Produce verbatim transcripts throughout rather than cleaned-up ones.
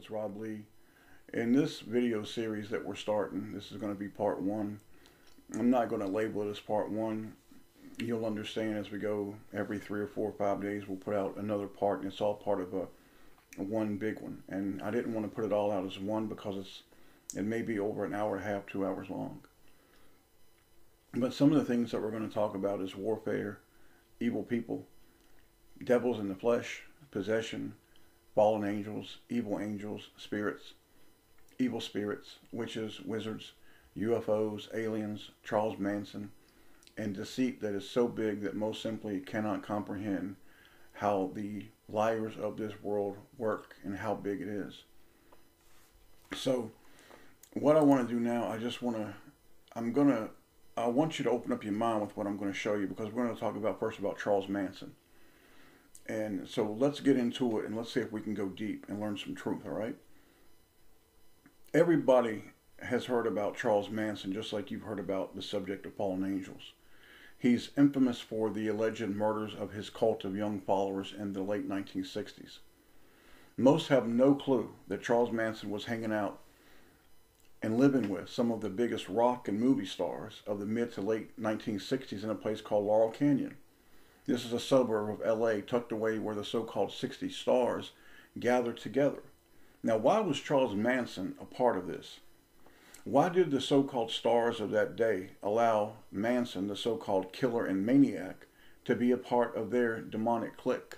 it's Rob Lee. In this video series that we're starting, this is going to be part one. I'm not going to label it as part one. You'll understand as we go. Every three or four or five days we'll put out another part, and it's all part of a, a one big one. And I didn't want to put it all out as one because it's it may be over an hour and a half, two hours long. But some of the things that we're going to talk about is warfare, evil people, devils in the flesh, possession, fallen angels, evil angels, spirits, evil spirits, witches, wizards, U F Os, aliens, Charles Manson, and deceit that is so big that most simply cannot comprehend how the liars of this world work and how big it is. So what I want to do now, I just want to, I'm going to, I want you to open up your mind with what I'm going to show you, because we're going to talk about first about Charles Manson. And so let's get into it and let's see if we can go deep and learn some truth, all right? Everybody has heard about Charles Manson, just like you've heard about the subject of fallen angels. He's infamous for the alleged murders of his cult of young followers in the late nineteen sixties. Most have no clue that Charles Manson was hanging out and living with some of the biggest rock and movie stars of the mid to late nineteen sixties in a place called Laurel Canyon. This is a suburb of L A tucked away where the so-called sixty stars gathered together. Now, why was Charles Manson a part of this? Why did the so-called stars of that day allow Manson, the so-called killer and maniac, to be a part of their demonic clique?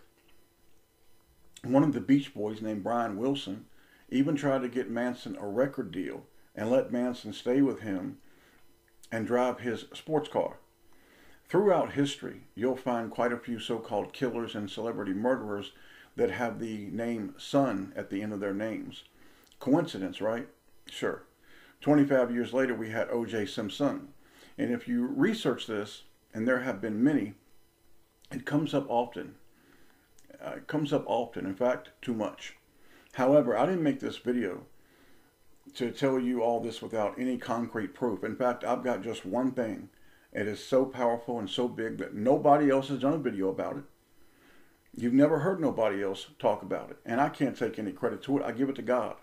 One of the Beach Boys named Brian Wilson even tried to get Manson a record deal and let Manson stay with him and drive his sports car. Throughout history, you'll find quite a few so-called killers and celebrity murderers that have the name son at the end of their names. Coincidence, right? Sure. twenty-five years later, we had O J Simpson. And if you research this, and there have been many, it comes up often. Uh, it comes up often. In fact, too much. However, I didn't make this video to tell you all this without any concrete proof. In fact, I've got just one thing. It is so powerful and so big that nobody else has done a video about it. You've never heard nobody else talk about it. And I can't take any credit to it. I give it to God.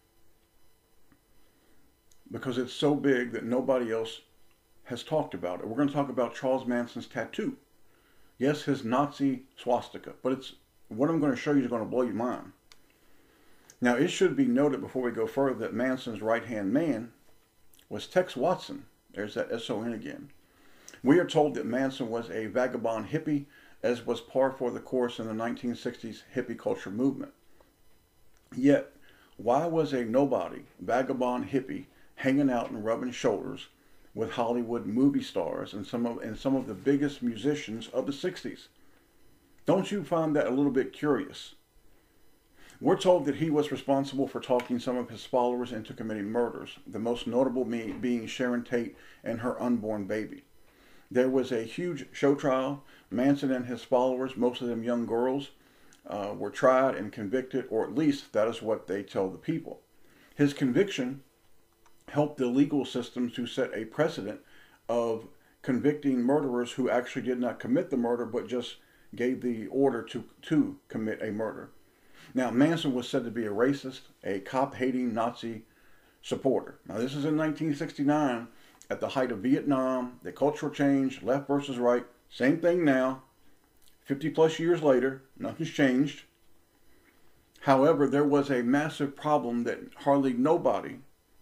Because it's so big that nobody else has talked about it. We're going to talk about Charles Manson's tattoo. Yes, his Nazi swastika. But it's what I'm going to show you is going to blow your mind. Now, it should be noted before we go further that Manson's right-hand man was Tex Watson. There's that S O N again. We are told that Manson was a vagabond hippie, as was par for the course in the nineteen sixties hippie culture movement. Yet, why was a nobody, vagabond hippie hanging out and rubbing shoulders with Hollywood movie stars and some of, and some of the biggest musicians of the sixties? Don't you find that a little bit curious? We're told that he was responsible for talking some of his followers into committing murders, the most notable being Sharon Tate and her unborn baby. There was a huge show trial. Manson and his followers, most of them young girls, uh, were tried and convicted, or at least that is what they tell the people. His conviction helped the legal system to set a precedent of convicting murderers who actually did not commit the murder, but just gave the order to, to commit a murder. Now, Manson was said to be a racist, a cop-hating Nazi supporter. Now, this is in nineteen sixty-nine, at the height of Vietnam, the cultural change, left versus right. Same thing now, fifty plus years later, nothing's changed. However, there was a massive problem that hardly nobody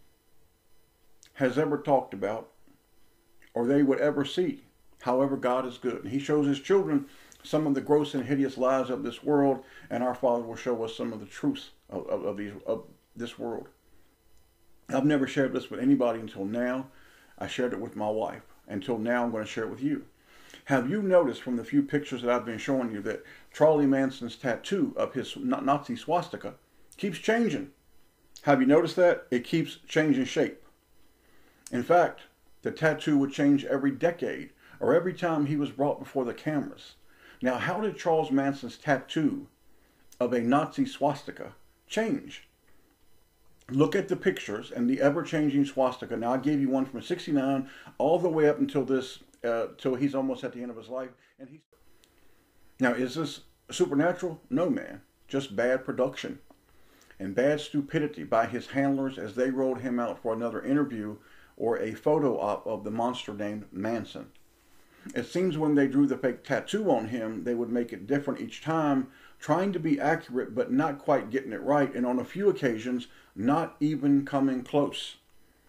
has ever talked about or they would ever see. However, God is good. And he shows his children some of the gross and hideous lies of this world, and our Father will show us some of the truths of, of, of, these, of this world. I've never shared this with anybody until now. I shared it with my wife. Until now, I'm going to share it with you. Have you noticed from the few pictures that I've been showing you that Charlie Manson's tattoo of his Nazi swastika keeps changing? Have you noticed that? It keeps changing shape. In fact, the tattoo would change every decade or every time he was brought before the cameras. Now, how did Charles Manson's tattoo of a Nazi swastika change? Look at the pictures and the ever-changing swastika. Now, I gave you one from sixty-nine all the way up until this, uh, till he's almost at the end of his life. And he's now, is this supernatural? No, man. Just bad production. and bad stupidity by his handlers as they rolled him out for another interview or a photo op of the monster named Manson. It seems when they drew the fake tattoo on him, they would make it different each time, trying to be accurate but not quite getting it right, and on a few occasions, not even coming close.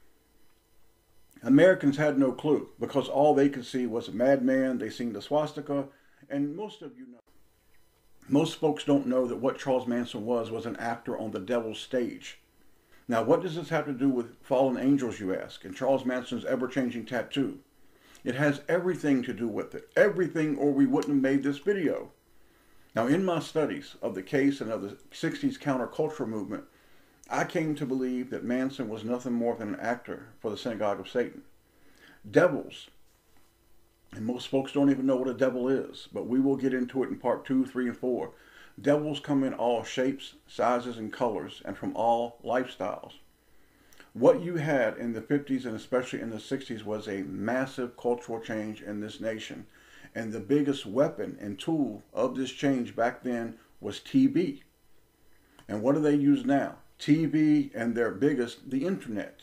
Americans had no clue because all they could see was a madman. They seen the swastika, and most of you know, most folks don't know that what Charles Manson was was an actor on the devil's stage. Now, what does this have to do with fallen angels, you ask, and Charles Manson's ever-changing tattoo? It has everything to do with it. Everything, or we wouldn't have made this video. Now, in my studies of the case and of the sixties counterculture movement, I came to believe that Manson was nothing more than an actor for the synagogue of Satan. Devils, and most folks don't even know what a devil is, but we will get into it in part two, three, and four. Devils come in all shapes, sizes, and colors, and from all lifestyles. What you had in the fifties and especially in the sixties was a massive cultural change in this nation. And the biggest weapon and tool of this change back then was T V. And what do they use now? T V and their biggest, the internet.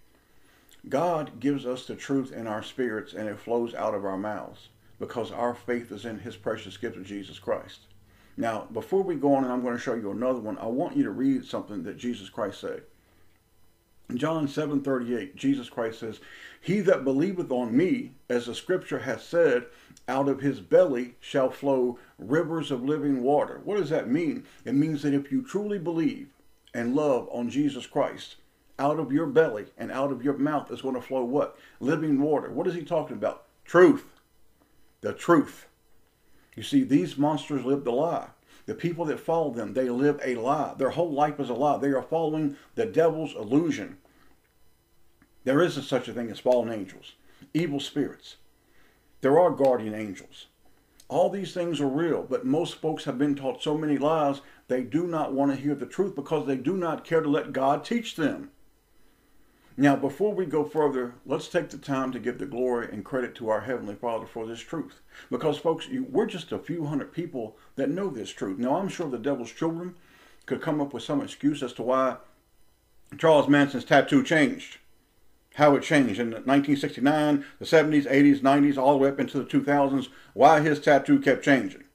God gives us the truth in our spirits and it flows out of our mouths because our faith is in his precious gift of Jesus Christ. Now, before we go on, and I'm going to show you another one, I want you to read something that Jesus Christ said. In John seven thirty-eight, Jesus Christ says, "He that believeth on me, as the scripture hath said, out of his belly shall flow rivers of living water." What does that mean? It means that if you truly believe and love on Jesus Christ, out of your belly and out of your mouth is going to flow what? Living water. What is he talking about? Truth. The truth. You see, these monsters live the lie. The people that follow them, they live a lie. Their whole life is a lie. They are following the devil's illusion. There isn't such a thing as fallen angels, evil spirits. There are guardian angels. All these things are real, but most folks have been taught so many lies, they do not want to hear the truth because they do not care to let God teach them. Now, before we go further, let's take the time to give the glory and credit to our Heavenly Father for this truth. Because, folks, we're just a few hundred people that know this truth. Now, I'm sure the devil's children could come up with some excuse as to why Charles Manson's tattoo changed. How it changed in nineteen sixty-nine, the seventies, eighties, nineties, all the way up into the two thousands. Why his tattoo kept changing.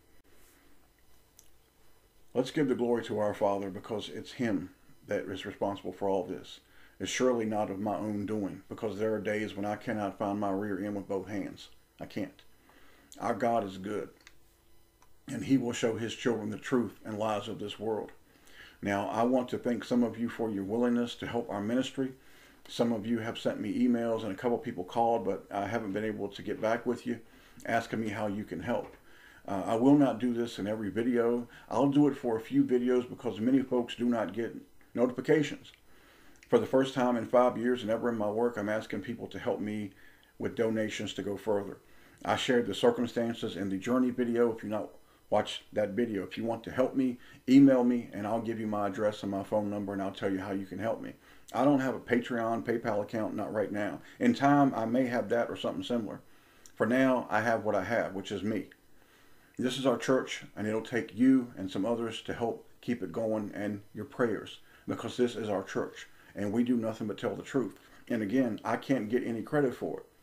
Let's give the glory to our Father because it's him that is responsible for all this. It's surely not of my own doing, because there are days when I cannot find my rear end with both hands. I can't. Our God is good, and he will show his children the truth and lies of this world. Now, I want to thank some of you for your willingness to help our ministry. Some of you have sent me emails, and a couple people called, but I haven't been able to get back with you, asking me how you can help. Uh, I will not do this in every video. I'll do it for a few videos because many folks do not get notifications. For the first time in five years and ever in my work, I'm asking people to help me with donations to go further. I shared the circumstances in the journey video. If you not watch that video, if you want to help me, email me and I'll give you my address and my phone number and I'll tell you how you can help me. I don't have a Patreon, PayPal account, not right now. In time, I may have that or something similar. For now, I have what I have, which is me. This is our church, and it'll take you and some others to help keep it going and your prayers, because this is our church. And we do nothing but tell the truth. And again, I can't get any credit for it.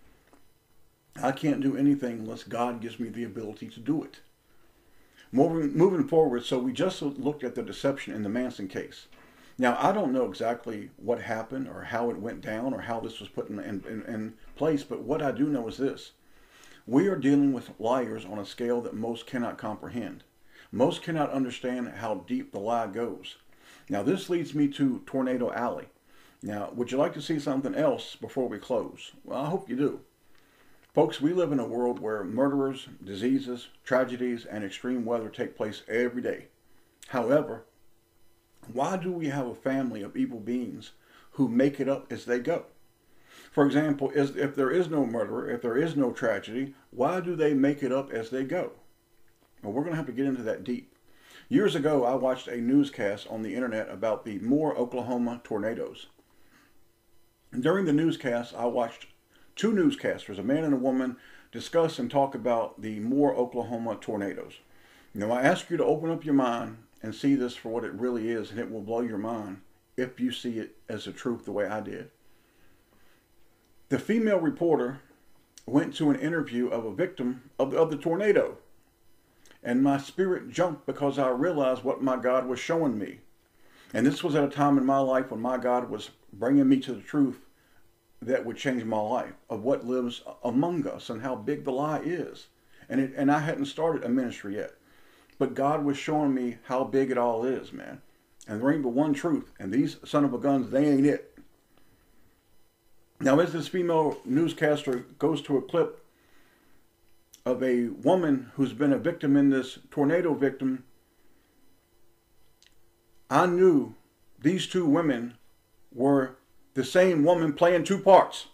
I can't do anything unless God gives me the ability to do it. Moving, moving forward, so we just looked at the deception in the Manson case. Now, I don't know exactly what happened or how it went down or how this was put in, in, in, in place, but what I do know is this. We are dealing with liars on a scale that most cannot comprehend. Most cannot understand how deep the lie goes. Now, this leads me to Tornado Alley. Now, would you like to see something else before we close? Well, I hope you do. Folks, we live in a world where murderers, diseases, tragedies, and extreme weather take place every day. However, why do we have a family of evil beings who make it up as they go? For example, is, if there is no murderer, if there is no tragedy, why do they make it up as they go? Well, we're going to have to get into that deep. Years ago, I watched a newscast on the internet about the Moore, Oklahoma tornadoes. During the newscast, I watched two newscasters, a man and a woman, discuss and talk about the Moore, Oklahoma tornadoes. Now, I ask you to open up your mind and see this for what it really is, and it will blow your mind if you see it as the truth the way I did. The female reporter went to an interview of a victim of the, of the tornado, and my spirit jumped because I realized what my God was showing me. And this was at a time in my life when my God was bringing me to the truth that would change my life, of what lives among us and how big the lie is. And it, and I hadn't started a ministry yet, but God was showing me how big it all is, man. And there ain't but one truth, and these son of a guns, they ain't it. Now, as this female newscaster goes to a clip of a woman who's been a victim in this tornado victim, I knew these two women were the same woman playing two parts.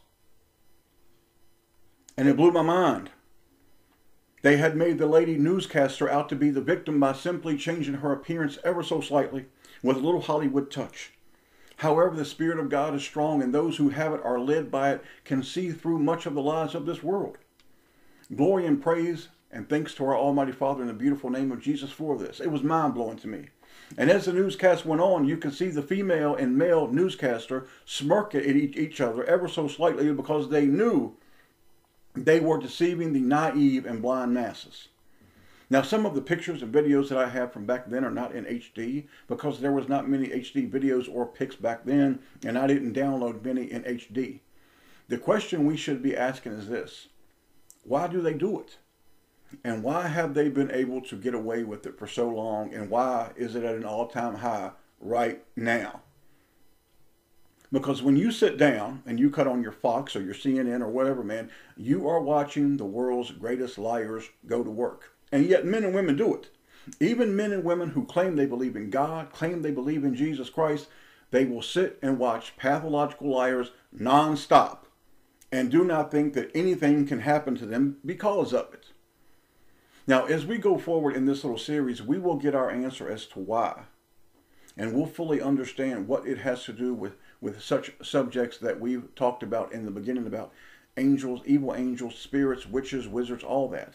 And it blew my mind. They had made the lady newscaster out to be the victim by simply changing her appearance ever so slightly with a little Hollywood touch. However, the Spirit of God is strong, and those who have it are led by it can see through much of the lies of this world. Glory and praise and thanks to our Almighty Father in the beautiful name of Jesus for this. It was mind-blowing to me. And as the newscast went on, you could see the female and male newscaster smirk at each other ever so slightly because they knew they were deceiving the naive and blind masses. Now, some of the pictures and videos that I have from back then are not in H D because there was not many H D videos or pics back then, and I didn't download many in H D. The question we should be asking is this: why do they do it? And why have they been able to get away with it for so long? And why is it at an all-time high right now? Because when you sit down and you cut on your Fox or your C N N or whatever, man, you are watching the world's greatest liars go to work. And yet men and women do it. Even men and women who claim they believe in God, claim they believe in Jesus Christ, they will sit and watch pathological liars nonstop and do not think that anything can happen to them because of it. Now, as we go forward in this little series, we will get our answer as to why. And we'll fully understand what it has to do with, with such subjects that we talked about in the beginning about angels, evil angels, spirits, witches, wizards, all that.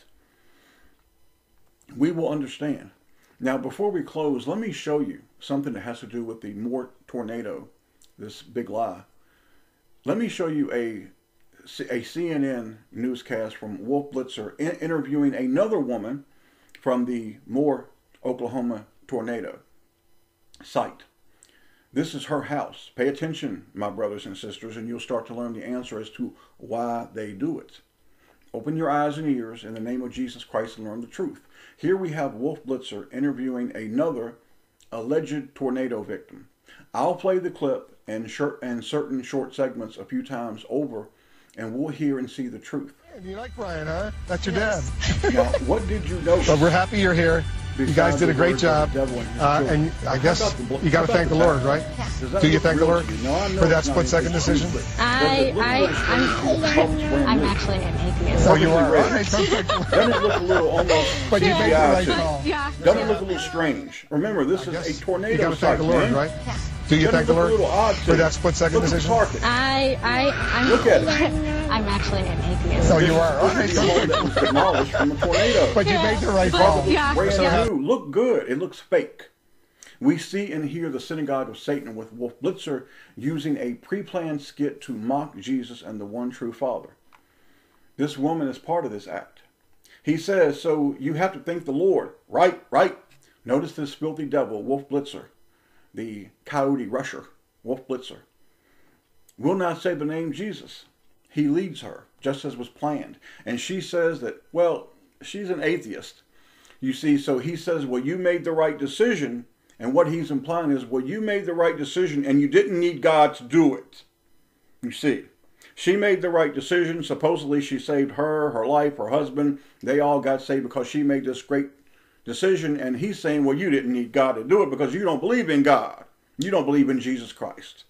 We will understand. Now, before we close, let me show you something that has to do with the Moore tornado, this big lie. Let me show you a a C N N newscast from Wolf Blitzer in interviewing another woman from the Moore, Oklahoma tornado site. This is her house. Pay attention, my brothers and sisters, and you'll start to learn the answer as to why they do it. Open your eyes and ears in the name of Jesus Christ and learn the truth. Here we have Wolf Blitzer interviewing another alleged tornado victim. I'll play the clip and, short, and certain short segments a few times over, and we'll hear and see the truth. You like Brian, huh? That's your dad. Now, what did you notice? Well, we're happy you're here. You guys did a great job. Uh, and I guess you got to thank the Lord, right? Do you thank the Lord for that split-second decision? I, I, I'm, I'm actually an atheist. Oh, you are? All right. Doesn't it look a little almost... But you made the right call. Yeah. Doesn't it look a little strange? Remember, this is a tornado You got to thank site, the Lord, man. right? Do you thank the Lord for that split-second Look at the decision? carpet. I, I, I'm, Look at it. I'm actually an atheist. Oh, you are? All right. This is the one that was demolished from a tornado. But you made the right call. Yeah. Brand Yeah. new. Look good. It looks fake. We see and hear the synagogue of Satan with Wolf Blitzer using a pre-planned skit to mock Jesus and the one true Father. This woman is part of this act. He says, so you have to thank the Lord. Right, right. Notice this filthy devil, Wolf Blitzer, the coyote rusher, Wolf Blitzer, will not say the name Jesus. He leads her, just as was planned. And she says that, well, she's an atheist. You see, so he says, well, you made the right decision. And what he's implying is, well, you made the right decision and you didn't need God to do it. You see, she made the right decision. Supposedly she saved her, her life, her husband. They all got saved because she made this great decision. And he's saying, well, you didn't need God to do it because you don't believe in God. You don't believe in Jesus Christ.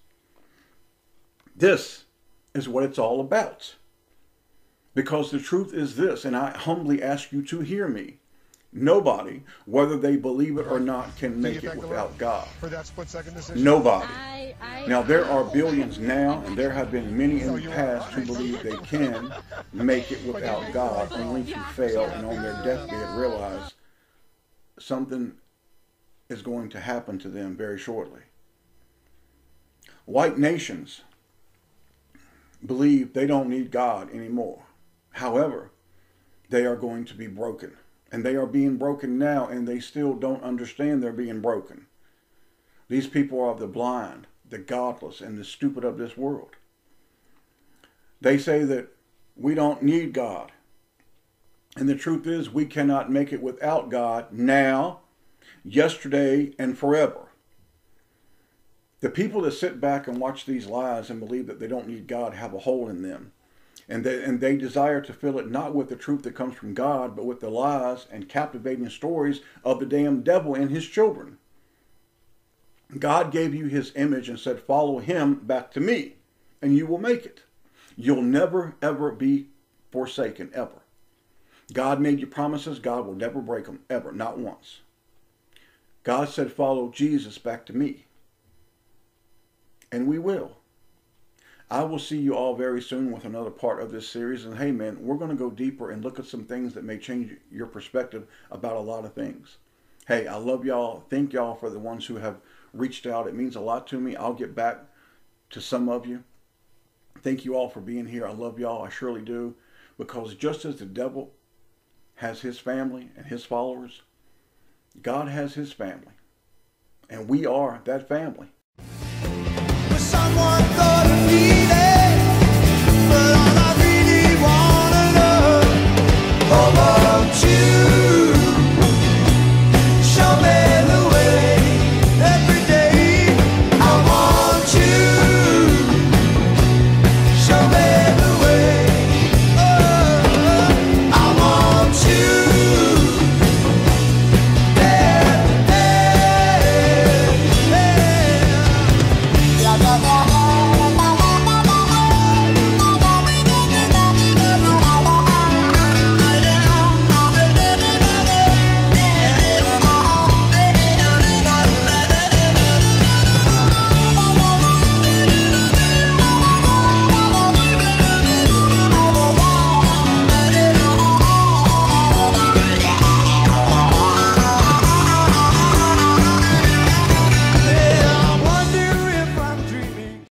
This is what it's all about. Because the truth is this, and I humbly ask you to hear me. Nobody, whether they believe it or not, can make it without God. For that split-second decision? Nobody. I, I, Now, there are billions now, and there have been many in the past who believe they can make it without God, only to fail and on their deathbed realize something is going to happen to them very shortly. White nations believe they don't need God anymore. However, they are going to be broken. And they are being broken now, and they still don't understand they're being broken. These people are the blind, the godless, and the stupid of this world. They say that we don't need God. And the truth is, we cannot make it without God now, yesterday, and forever. The people that sit back and watch these lies and believe that they don't need God have a hole in them. And they, and they desire to fill it not with the truth that comes from God, but with the lies and captivating stories of the damn devil and his children. God gave you his image and said, follow him back to me, and you will make it. You'll never, ever be forsaken, ever. God made you promises. God will never break them, ever, not once. God said, follow Jesus back to me. And we will. I will see you all very soon with another part of this series. And hey, man, we're going to go deeper and look at some things that may change your perspective about a lot of things. Hey, I love y'all. Thank y'all for the ones who have reached out. It means a lot to me. I'll get back to some of you. Thank you all for being here. I love y'all. I surely do. Because just as the devil has his family and his followers, God has his family. And we are that family. Someone thought of me.